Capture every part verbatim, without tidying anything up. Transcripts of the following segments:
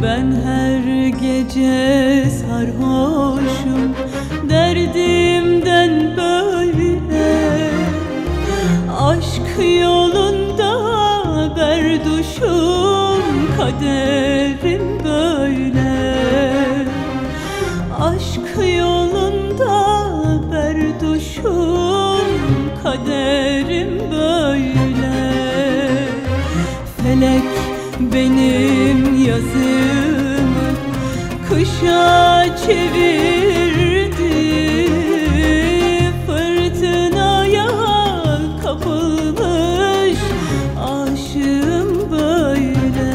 Ben her gece sarhoşum, derdimden böyle. Aşk yolunda berduşum, kaderim böyle. Aşk yolunda berduşum, kaderim böyle. Felek benim yazımı kışa çevirdi, fırtınaya kapılmış aşığım böyle.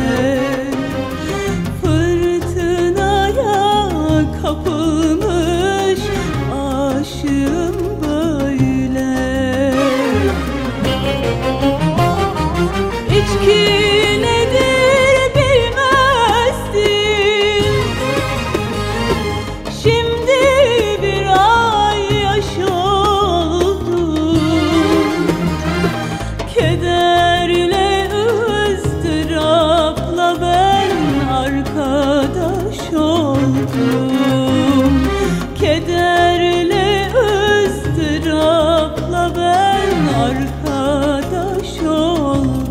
Fırtınaya kapılmış aşığım böyle. İçki kederle ızdırapla ben arkadaş oldum. Kederle ızdırapla ben arkadaş oldum.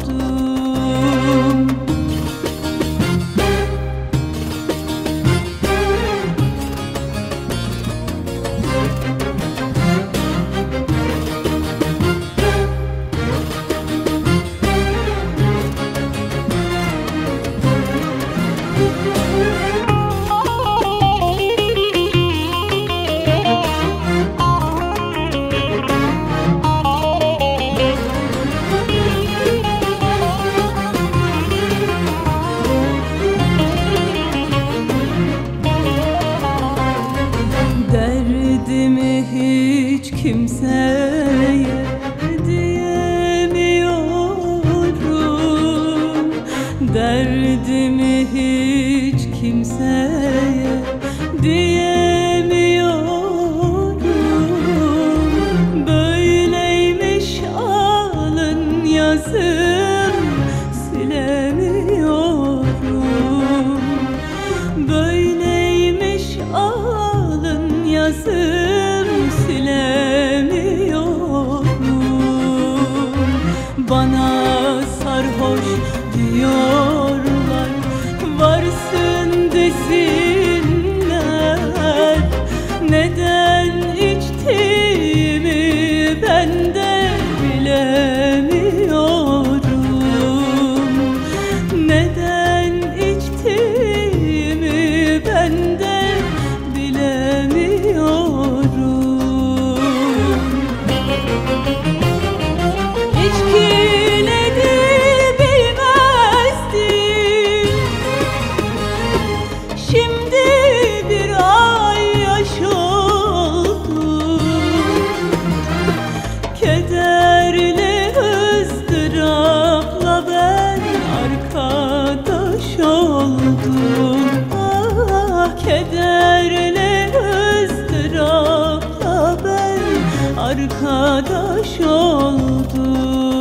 Derdimi hiç kimseye diyemiyorum. Derdimi hiç kimseye diyemiyorum. Böyleymiş alın yazım, silemiyorum. Böyleymiş alın yazım, silemiyorum. Bana sarhoş diyorlar, varsın desinler. Neden içtiğimi ben de bilemiyorum. Neden içtiğimi ben de bilemiyorum. İçki nedir bilmezdim, şimdi bir ay yaş oldum. Kederle ızdırapla ben arkadaş oldum. Ah, kederle ızdırapla ben arkadaş oldum.